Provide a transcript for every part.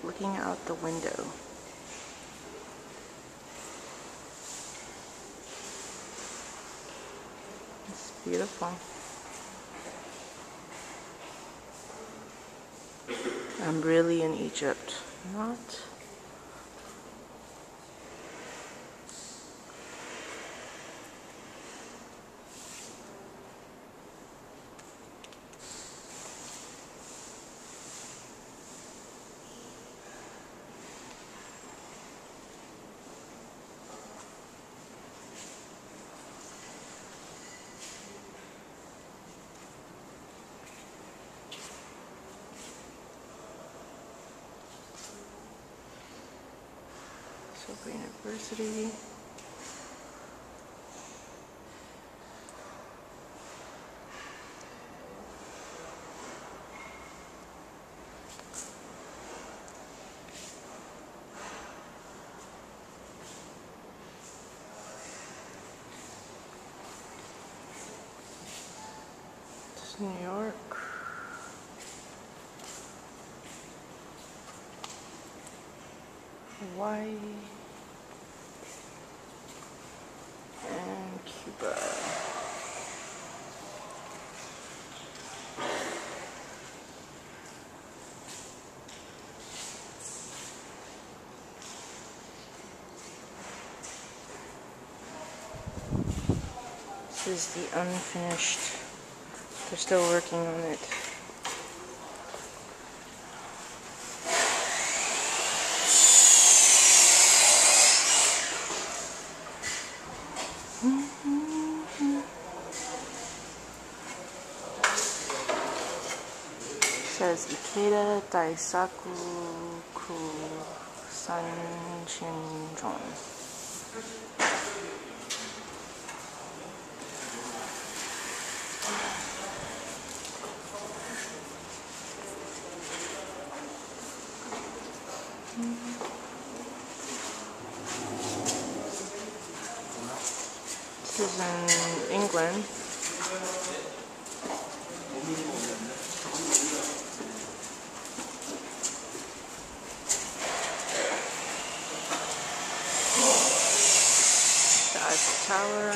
looking out the window. It's beautiful. I'm really in Egypt, not. Soka University. This is New York. Hawaii. And Cuba. This is the unfinished. They're still working on it. It says Ikeda Daisaku Sanchinjon. This is in England. The Eiffel Tower.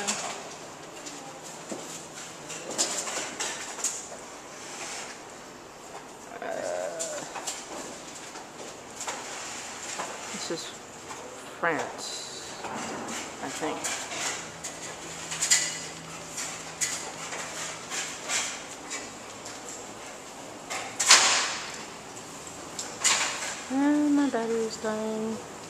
This is France, I think. And my battery is dying.